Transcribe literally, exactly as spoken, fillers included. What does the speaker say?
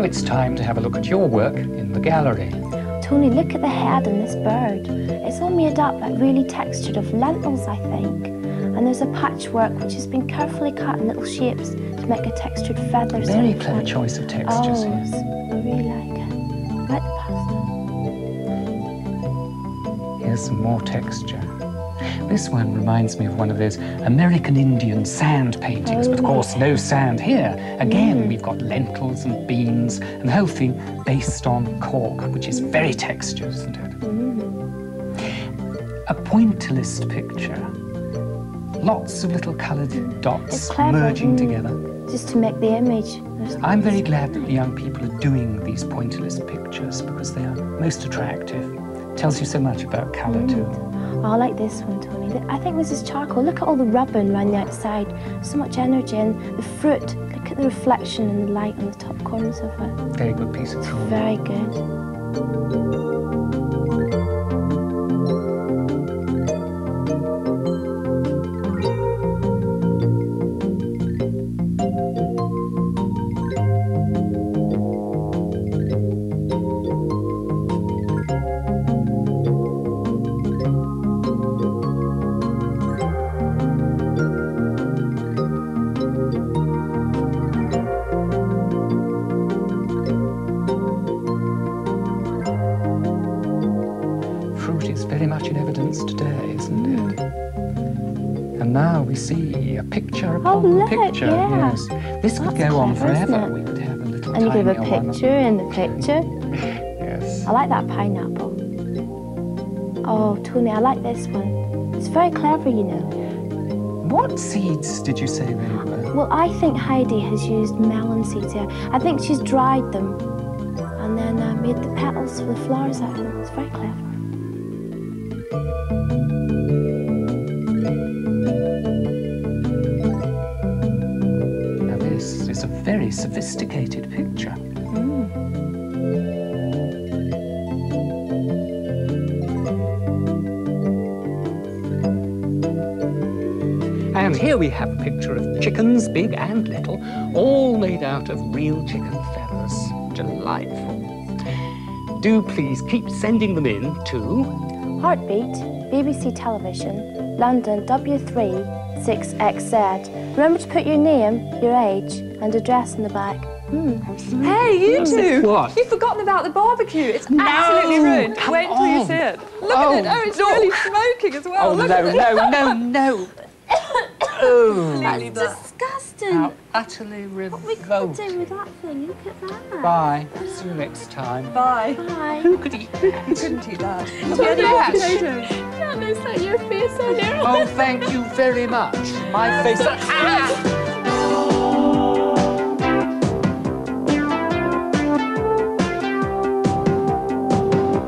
now it's time to have a look at your work in the gallery. Tony, look at the head on this bird. It's all made up, like really textured, of lentils, I think. And there's a patchwork which has been carefully cut in little shapes to make a textured feather. Very clever choice of textures oh, here. I really like it. I like the pasta. Here's some more texture. This one reminds me of one of those American Indian sand paintings, oh, but of course no sand here. Again, mm. we've got lentils and beans, and the whole thing based on cork, which is very textured, isn't it? Mm. A pointillist picture. Lots of little coloured dots clever, merging mm. together. Just to make the image. I'm very glad that the young people are doing these pointillist pictures because they are most attractive. Tells you so much about colour mm. too. Oh, I like this one, Tony. I think this is charcoal. Look at all the rubbing around the outside. So much energy. And the fruit, look at the reflection and the light on the top corners of it. Very good piece of drawing. Very good. Very much in evidence today, isn't mm. it? And now we see a picture upon oh, look, the picture. Yeah. Yes, this could That's go on clever, forever. We could have a little. And you give a tinier one. picture in the picture. Yes. I like that pineapple. Oh, Tony, I like this one. It's very clever, you know. What seeds did you say they were? Well, I think Heidi has used melon seeds here. I think she's dried them and then uh, made the petals for the flowers out of them. It's very clever. Now this is a very sophisticated picture. Mm. And here we have a picture of chickens, big and little, all made out of real chicken feathers. Delightful. Do please keep sending them in to Hartbeat, B B C Television, London W three six X Z. Remember to put your name, your age, and address in the back. Mm. Hey, you two! What? You've forgotten about the barbecue. It's No, absolutely ruined. come Wait until you on. see it. Look Oh, at it. Oh, it's look. really smoking as well. Oh, Look no, at it. no, no, no. Oh, That's Disgusting. how utterly What we could revolting. do with that thing? Look at that. Bye. See you next time. Bye. Bye. Who could eat that? You couldn't eat that. Look Do you at have that. potatoes? That looks like your face on there. Oh, thank you very much. My face. Ah!